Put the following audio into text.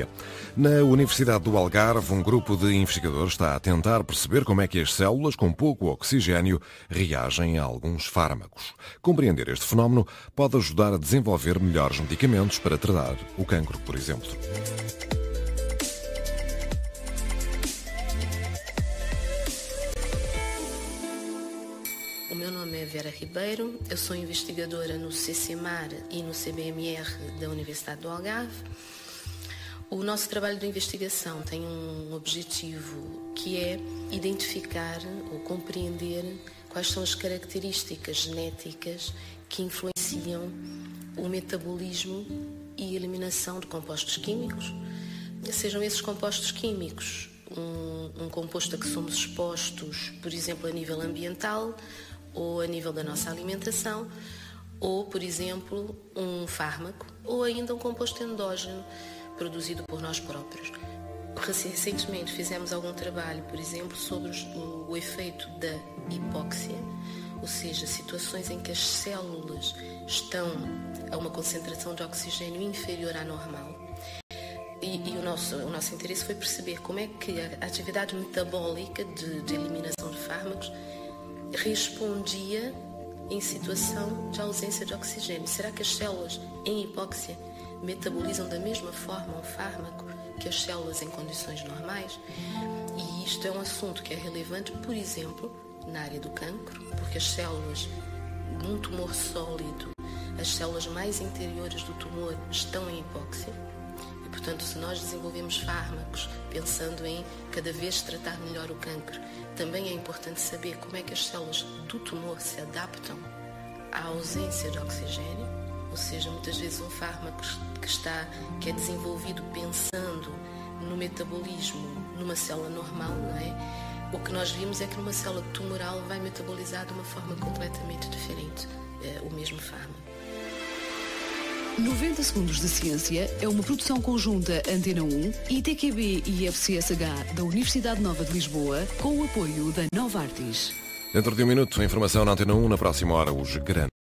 Na Universidade do Algarve, um grupo de investigadores está a tentar perceber como é que as células com pouco oxigênio reagem a alguns fármacos. Compreender este fenómeno pode ajudar a desenvolver melhores medicamentos para tratar o cancro, por exemplo. O meu nome é Vera Ribeiro, eu sou investigadora no CCMAR e no CBMR da Universidade do Algarve. O nosso trabalho de investigação tem um objetivo que é identificar ou compreender quais são as características genéticas que influenciam o metabolismo e eliminação de compostos químicos. Sejam esses compostos químicos um composto a que somos expostos, por exemplo, a nível ambiental ou a nível da nossa alimentação, ou, por exemplo, um fármaco, ou ainda um composto endógeno produzido por nós próprios. Recentemente fizemos algum trabalho, por exemplo, sobre o efeito da hipóxia, ou seja, situações em que as células estão a uma concentração de oxigênio inferior à normal. E o nosso interesse foi perceber como é que a atividade metabólica de eliminação de fármacos respondia em situação de ausência de oxigênio. Será que as células em hipóxia metabolizam da mesma forma um fármaco que as células em condições normais? E isto é um assunto que é relevante, por exemplo, na área do cancro, porque as células num tumor sólido, as células mais interiores do tumor estão em hipóxia. E, portanto, se nós desenvolvemos fármacos pensando em cada vez tratar melhor o cancro, também é importante saber como é que as células do tumor se adaptam à ausência de oxigênio. Ou seja, muitas vezes um fármaco que é desenvolvido pensando no metabolismo numa célula normal, não é? O que nós vimos é que numa célula tumoral vai metabolizar de uma forma completamente diferente o mesmo fármaco. 90 Segundos de Ciência é uma produção conjunta Antena 1, ITQB e FCSH da Universidade Nova de Lisboa, com o apoio da Nova Artis. Dentro de um minuto, a informação na Antena 1, na próxima hora, os grandes.